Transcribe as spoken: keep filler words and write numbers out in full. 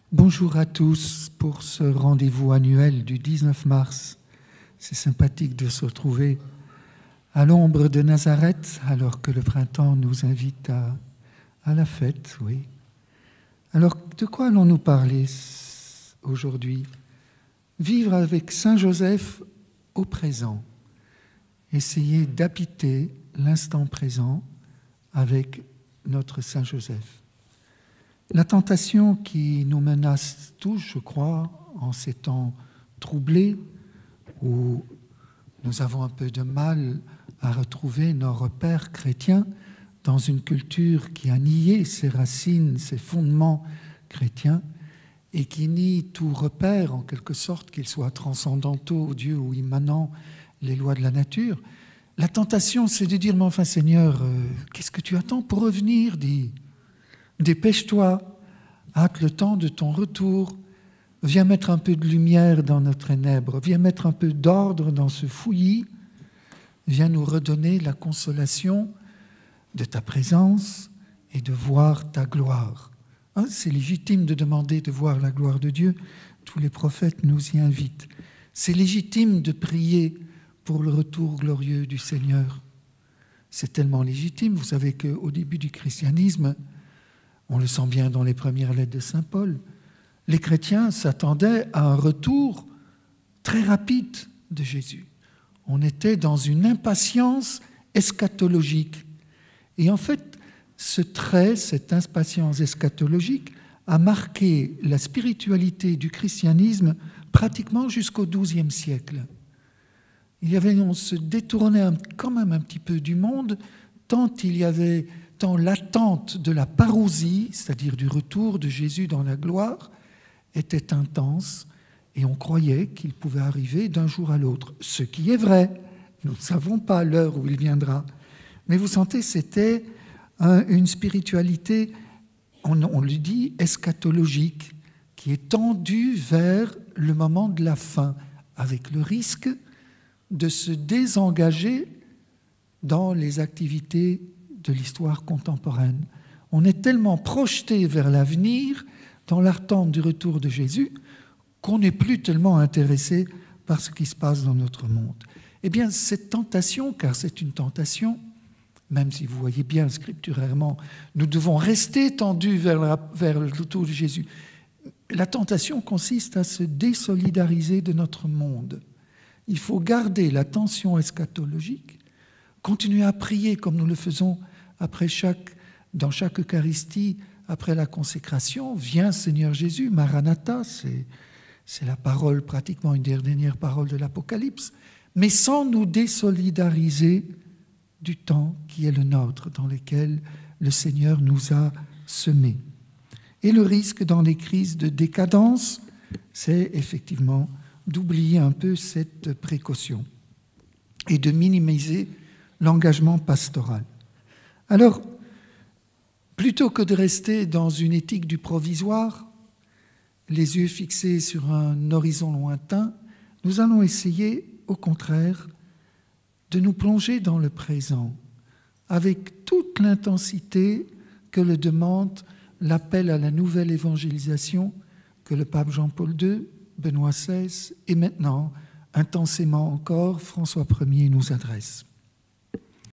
Bonjour à tous pour ce rendez-vous annuel du dix-neuf mars. C'est sympathique de se retrouver à l'ombre de Nazareth alors que le printemps nous invite à, à la fête, oui. Alors, de quoi allons-nous parler aujourd'hui? Vivre avec Saint Joseph au présent. Essayer d'habiter l'instant présent avec notre Saint Joseph. La tentation qui nous menace tous, je crois, en ces temps troublés, où nous avons un peu de mal à retrouver nos repères chrétiens dans une culture qui a nié ses racines, ses fondements chrétiens, et qui nie tout repère, en quelque sorte, qu'ils soient transcendantaux, Dieu, ou immanents, les lois de la nature. La tentation, c'est de dire, mais enfin Seigneur, euh, qu'est-ce que tu attends pour revenir, dis. Dépêche-toi, hâte le temps de ton retour, viens mettre un peu de lumière dans notre ténèbres, viens mettre un peu d'ordre dans ce fouillis, viens nous redonner la consolation de ta présence et de voir ta gloire. Hein, c'est légitime de demander de voir la gloire de Dieu, tous les prophètes nous y invitent. C'est légitime de prier pour le retour glorieux du Seigneur. C'est tellement légitime, vous savez qu'au début du christianisme, on le sent bien dans les premières lettres de saint Paul, les chrétiens s'attendaient à un retour très rapide de Jésus. On était dans une impatience eschatologique. Et en fait, ce trait, cette impatience eschatologique, a marqué la spiritualité du christianisme pratiquement jusqu'au douzième siècle. Il y avait, on se détournait quand même un petit peu du monde, tant il y avait... tant l'attente de la parousie, c'est-à-dire du retour de Jésus dans la gloire, était intense et on croyait qu'il pouvait arriver d'un jour à l'autre. Ce qui est vrai, nous ne savons pas l'heure où il viendra. Mais vous sentez, c'était un, une spiritualité, on, on le dit, eschatologique, qui est tendue vers le moment de la fin, avec le risque de se désengager dans les activités de l'histoire contemporaine. On est tellement projeté vers l'avenir, dans l'attente du retour de Jésus, qu'on n'est plus tellement intéressé par ce qui se passe dans notre monde. Eh bien, cette tentation, car c'est une tentation, même si vous voyez bien scripturairement, nous devons rester tendus vers, la, vers le retour de Jésus. La tentation consiste à se désolidariser de notre monde. Il faut garder la tension eschatologique, continuer à prier comme nous le faisons après chaque, dans chaque Eucharistie, après la consécration, viens Seigneur Jésus, Maranatha, c'est, c'est la parole, pratiquement une des dernières paroles de l'Apocalypse, mais sans nous désolidariser du temps qui est le nôtre, dans lequel le Seigneur nous a semés. Et le risque dans les crises de décadence, c'est effectivement d'oublier un peu cette précaution et de minimiser l'engagement pastoral. Alors, plutôt que de rester dans une éthique du provisoire, les yeux fixés sur un horizon lointain, nous allons essayer, au contraire, de nous plonger dans le présent, avec toute l'intensité que le demande l'appel à la nouvelle évangélisation que le pape Jean-Paul deux, Benoît seize et maintenant, intensément encore, François Ier nous adresse.